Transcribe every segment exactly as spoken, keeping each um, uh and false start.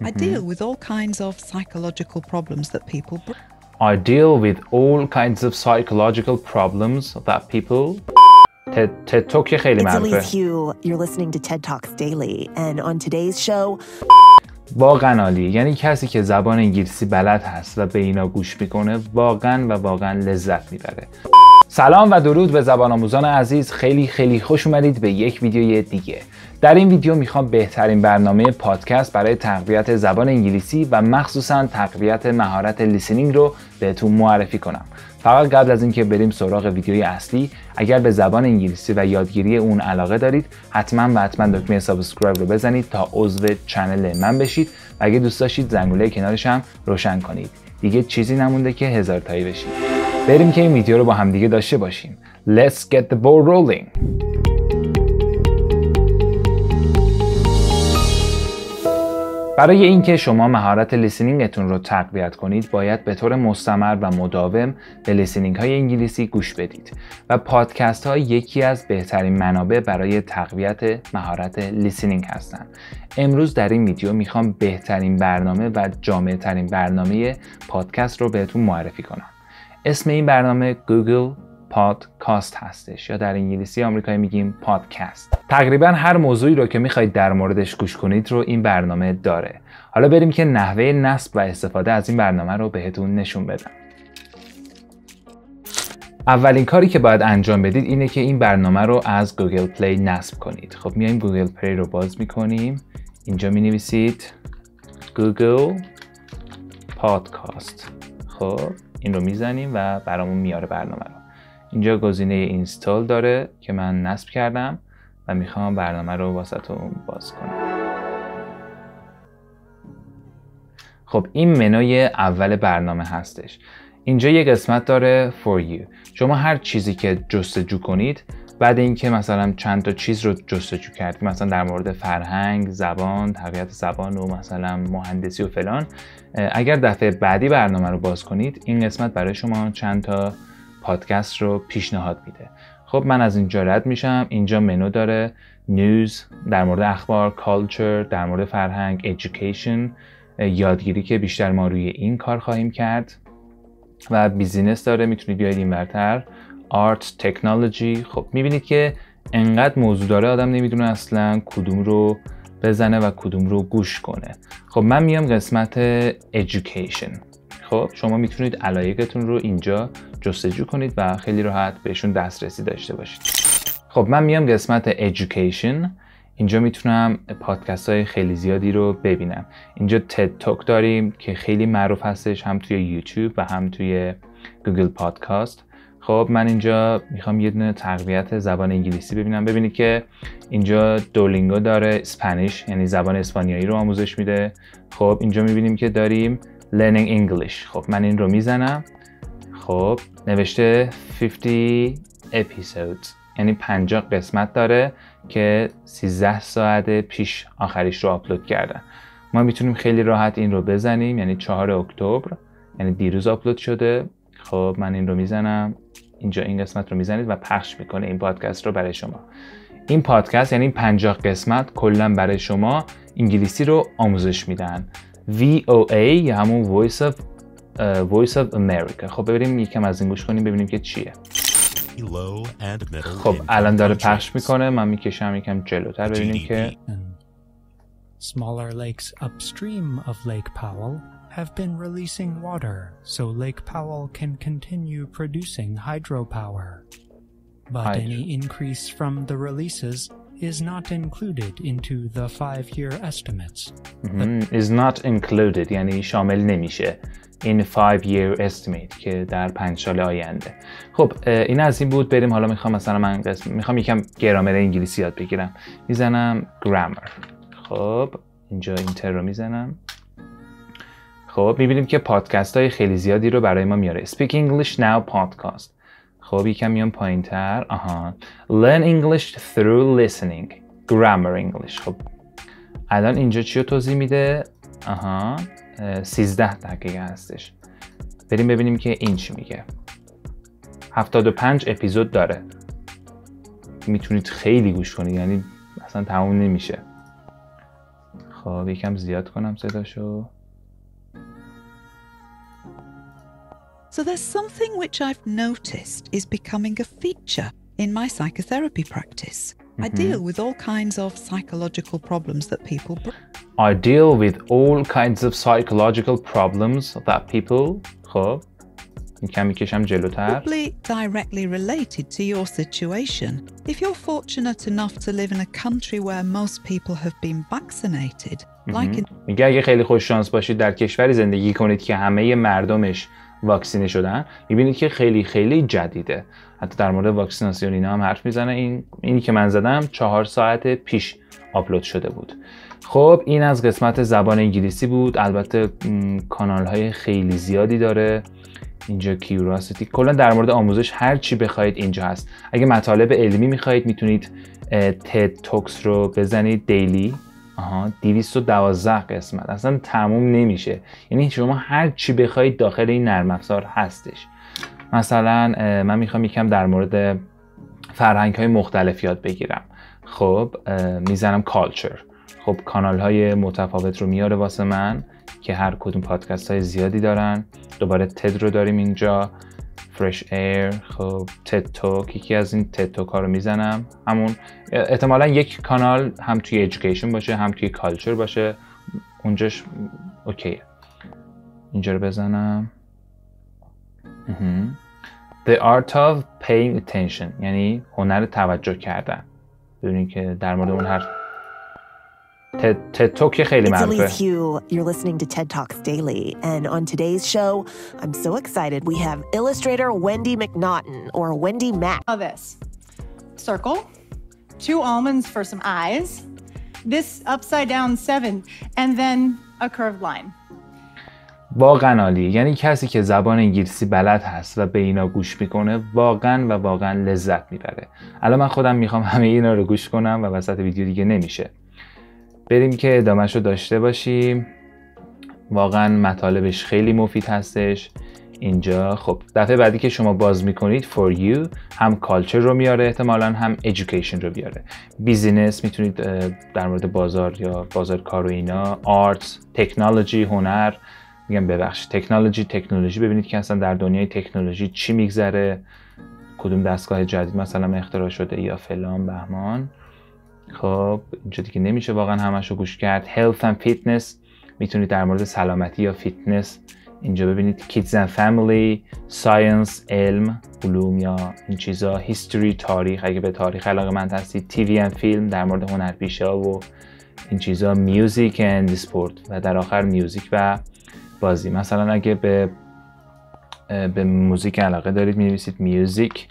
I deal with all kinds of psychological problems that people bring. I deal with all kinds of psychological problems that people TED Talk خیلی معروفه. It's Elise Hu. You're listening to TED Talks Daily and on today's show واقعا عالی. یعنی کسی که زبان انگلیسی بلد هست و به اینا گوش میکنه واقعا و واقعا لذت میبره. سلام و درود به زبان آموزان عزیز. خیلی خیلی خوش اومدید به یک ویدیوی دیگه. در این ویدیو میخوام بهترین برنامه پادکست برای تقویت زبان انگلیسی و مخصوصا تقویت مهارت لیسنینگ رو بهتون معرفی کنم. فقط قبل از اینکه بریم سراغ ویدیوی اصلی، اگر به زبان انگلیسی و یادگیری اون علاقه دارید، حتما و حتما دکمه سابسکرایب رو بزنید تا عضو چنل من بشید و اگه دوست داشتید زنگوله کنارش هم روشن کنید. دیگه چیزی نمونده که هزار تایی بشید. بریم که این ویدیو رو با هم دیگه داشته باشیم. Let's get the ball rolling. برای اینکه شما مهارت لیسنینگتون رو تقویت کنید، باید به طور مستمر و مداوم به لیسنینگ های انگلیسی گوش بدید و پادکست ها یکی از بهترین منابع برای تقویت مهارت لیسنینگ هستند. امروز در این ویدیو میخوام بهترین برنامه و جامع ترین برنامه پادکست رو بهتون معرفی کنم. اسم این برنامه گوگل پادکاست هستش یا در انگلیسی آمریکایی میگیم پادکست. تقریبا هر موضوعی رو که میخواید در موردش گوش کنید رو این برنامه داره. حالا بریم که نحوه نصب و استفاده از این برنامه رو بهتون نشون بدم. اولین کاری که باید انجام بدید اینه که این برنامه رو از گوگل پلی نصب کنید. خب میایم گوگل پلی رو باز میکنیم. اینجا مینویسید گوگل پادکاست. خب این رو میزنیم و برامون میاره برنامه رو. اینجا گزینه اینستال داره که من نصب کردم و میخوام برنامه رو واسهتون باز کنم. خب این منوی اول برنامه هستش. اینجا یه قسمت داره for you. شما هر چیزی که جستجو کنید، بعد اینکه مثلا چند تا چیز رو جستجو کردید، مثلا در مورد فرهنگ، زبان، تقویت زبان و مثلا مهندسی و فلان، اگر دفعه بعدی برنامه رو باز کنید، این قسمت برای شما چند تا پادکست رو پیشنهاد میده. خب من از اینجا رد میشم. اینجا منو داره نیوز، در مورد اخبار، کالچر، در مورد فرهنگ، ایژوکیشن، یادگیری که بیشتر ما روی این کار خواهیم کرد، و بیزینس داره، میتونید بیاید این ورتر، آرت، تکنولوژی. خب میبینید که انقدر موضوع داره آدم نمیدونه اصلا کدوم رو بزنه و کدوم رو گوش کنه. خب من میام قسمت ایژوکیشن. خب شما میتونید علایقتون رو اینجا جستجو کنید و خیلی راحت بهشون دسترسی داشته باشید. خب من میام قسمت ایژوکیشن. اینجا میتونم پادکست های خیلی زیادی رو ببینم. اینجا تد تاک داریم که خیلی معروف هستش، هم توی یوتیوب و هم توی گوگل پادکاست. خب من اینجا میخوام یه دونه تقویت زبان انگلیسی ببینم. ببینید که اینجا دولینگو داره، اسپانیش یعنی زبان اسپانیایی رو آموزش میده. خب اینجا میبینیم که داریم learning English. خب من این رو میزنم. خب نوشته پنجاه episodes یعنی پنجاه قسمت داره که سیزده ساعت پیش آخریش رو آپلود کردن. ما میتونیم خیلی راحت این رو بزنیم، یعنی چهارم اکتبر یعنی دیروز آپلود شده. خب من این رو میزنم. اینجا این قسمت رو میزنید و پخش میکنه این پادکست رو برای شما. این پادکست یعنی پنجاه قسمت کلا برای شما انگلیسی رو آموزش میدن. وی او ای یا همون Voice of uh, Voice of America. خب ببینیم یکم از این گوش کنیم ببینیم که چیه. خب الان داره پخش میکنه. من میکشم یکم جلوتر ببینیم که Smaller lakes upstream of Lake Powell have been releasing water so Lake Powell can continue producing hydropower. But Hydro. any increase from the releases is not included into the five-year estimates. mm-hmm. is not included یعنی شامل نمیشه in five year estimate که در پنج سال آینده. خب این از این بود. بریم حالا میخوام مثلا من قسم میخوام یکم گرامر انگلیسی یاد بگیرم. میزنم grammar. خب اینجا اینتر رو میزنم. خب میبینیم که پادکست های خیلی زیادی رو برای ما میاره. Speak English Now podcast. خب یکم میام پایین تر. آها Learn English through listening. Grammar English. خب الان اینجا چی رو توضیح میده؟ آها سیزده دقیقه هستش. بریم ببینیم که این چی میگه. هفتاد و پنج اپیزود داره. میتونید خیلی گوش کنید، یعنی اصلا تموم نمیشه. خب یکم زیاد کنم صداشو. So there's something which I've noticed is becoming a feature in my psychotherapy practice. Mm-hmm. I deal with all kinds of psychological problems that people bring. I deal with all kinds of psychological problems that people خب یکم میکشم جلوتر. Probably directly related to your situation. If you're fortunate enough to live in a country where most people have been vaccinated, mm-hmm. like in... میگه اگه خیلی خوش شانس باشید در کشوری زندگی کنید که همه مردمش واکسینه شدن، میبینید که خیلی خیلی جدیده. حتی در مورد واکسیناسیون اینا هم حرف میزنه. این اینی که من زدم چهار ساعت پیش آپلود شده بود. خب این از قسمت زبان انگلیسی بود. البته کانال های خیلی زیادی داره. اینجا کیوراسیتی، کلا در مورد آموزش هر چی بخواید اینجا هست. اگه مطالب علمی میخواید میتونید تد توکس رو بزنید دیلی. آها دویست و دوازده قسمت اصلا تموم نمیشه. یعنی شما هر چی بخواید داخل این نرم افزار هستش. مثلا من میخوام یکم در مورد فرهنگ های مختلف یاد بگیرم. خب میزنم کالچر. خب کانال های متفاوت رو میاره واسه من که هر کدوم پادکست های زیادی دارن. دوباره تد رو داریم اینجا، فرش ایر، خب تد توک، یکی از این تد توک ها رو میزنم. همون احتمالا یک کانال هم توی ایژوکیشن باشه هم توی کالچر باشه، اونجاش اوکیه. اینجا رو بزنم. The art of paying attention، یعنی هنر توجه کردن. ببینید که در مورد اون هر TED Talk خیلی معروفه. It's Elise Hu. You're listening to TED Talks Daily, and on today's show, I'm so excited. We have illustrator Wendy McNaughton, or Wendy Mac. Now this circle, two almonds for some eyes, this upside down seven, and then a curved line. واقعا عالی. یعنی کسی که زبان انگلیسی بلد هست و به اینا گوش میکنه واقعا و واقعا لذت میبره. الان من خودم میخوام همه اینا رو گوش کنم و وسط ویدیو دیگه نمیشه. بریم که ادامهش رو داشته باشیم. واقعا مطالبش خیلی مفید هستش. اینجا خب دفعه بعدی که شما باز میکنید for you هم کالچر رو میاره، احتمالاً هم education رو بیاره. بیزینس میتونید در مورد بازار یا بازار کار و اینا، آرت، تکنولوژی، هنر، میگم ببخشید تکنولوژی تکنولوژی ببینید که اصلا در دنیای تکنولوژی چی میگذره، کدوم دستگاه جدید مثلا اختراع شده یا فلان بهمان. خب اینجا دیگه نمیشه واقعا همش رو گوش کرد. health and fitness، میتونید در مورد سلامتی یا فیتنس اینجا ببینید. kids and family، science، علم، علوم یا این چیزا، history، تاریخ اگه به تاریخ علاقه‌مند هستید. تیوی and فیلم در مورد هنرپیشه‌ها و این چیزا. music and sport و در آخر میوزیک و بازی. مثلا اگه به به موزیک علاقه دارید می‌نویسید میوزیک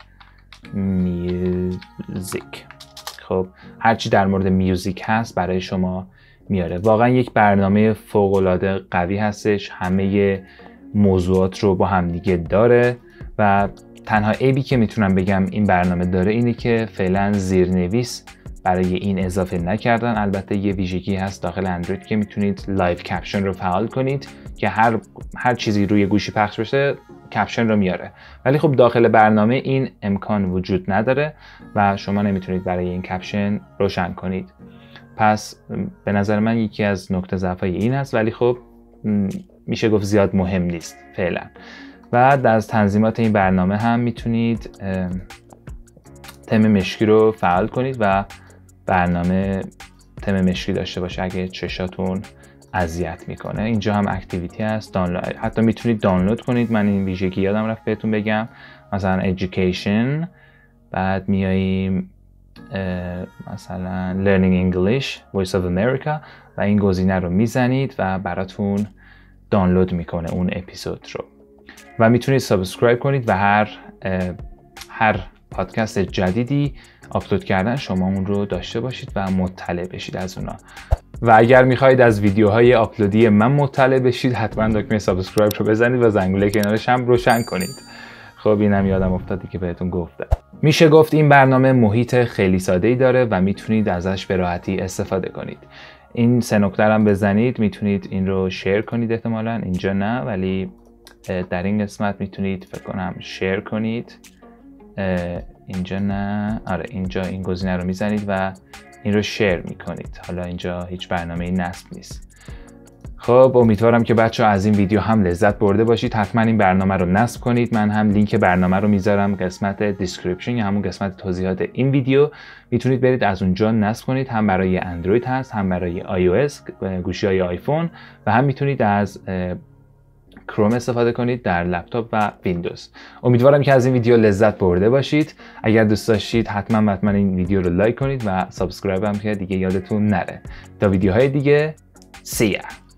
میوزیک. خب هرچی در مورد میوزیک هست برای شما میاره. واقعا یک برنامه فوق‌العاده قوی هستش. همه موضوعات رو با هم دیگه داره و تنها عیبی که میتونم بگم این برنامه داره اینه که فعلا زیرنویس برای این اضافه نکردن. البته یه ویژگی هست داخل اندروید که میتونید لایو کپشن رو فعال کنید که هر هر چیزی روی گوشی پخش بشه کپشن رو میاره، ولی خب داخل برنامه این امکان وجود نداره و شما نمیتونید برای این کپشن روشن کنید. پس به نظر من یکی از نقطه ضعف‌های این هست، ولی خب میشه گفت زیاد مهم نیست فعلا. بعد از تنظیمات این برنامه هم میتونید تم مشکی رو فعال کنید و برنامه تم مشکی داشته باشه اگه چشاتون اذیت میکنه. اینجا هم اکتیویتی هست، دانلود، حتی میتونید دانلود کنید. من این ویژگی یادم رفت بهتون بگم. مثلا education، بعد میاییم مثلا learning English Voice of America و این گزینه رو میزنید و براتون دانلود میکنه اون اپیزود رو و میتونید سابسکرایب کنید و هر هر پادکست جدیدی آپلود کردن شما اون رو داشته باشید و مطلع بشید از اونا. و اگر میخواید از ویدیوهای آپلودی من مطلع بشید حتما دکمه سابسکرایب رو بزنید و زنگوله کنارش هم روشن کنید. خب اینم یادم افتادی که بهتون گفتم. میشه گفت این برنامه محیط خیلی ساده‌ای داره و میتونید ازش به راحتی استفاده کنید. این سه نکته هم بزنید، میتونید این رو شیر کنید. احتمالاً اینجا نه، ولی در این قسمت میتونید فکر کنم شیر کنید. اینجا نه، آره اینجا این گزینه رو میزنید و این رو شیر میکنید. حالا اینجا هیچ برنامه نصب نیست. خب امیدوارم که بچه ها از این ویدیو هم لذت برده باشید. حتما این برنامه رو نصب کنید. من هم لینک برنامه رو میذارم قسمت دیسکریپشن یا همون قسمت توضیحات این ویدیو. میتونید برید از اونجا نصب کنید. هم برای اندروید هست، هم برای آی او اس گوشی های آیفون، و هم میتونید از کروم استفاده کنید در لپتاپ و ویندوز. امیدوارم که از این ویدیو لذت برده باشید. اگر دوست داشتید حتما حتما این ویدیو رو لایک کنید و سابسکرایب هم که دیگه یادتون نره. تا ویدیوهای دیگه، see ya.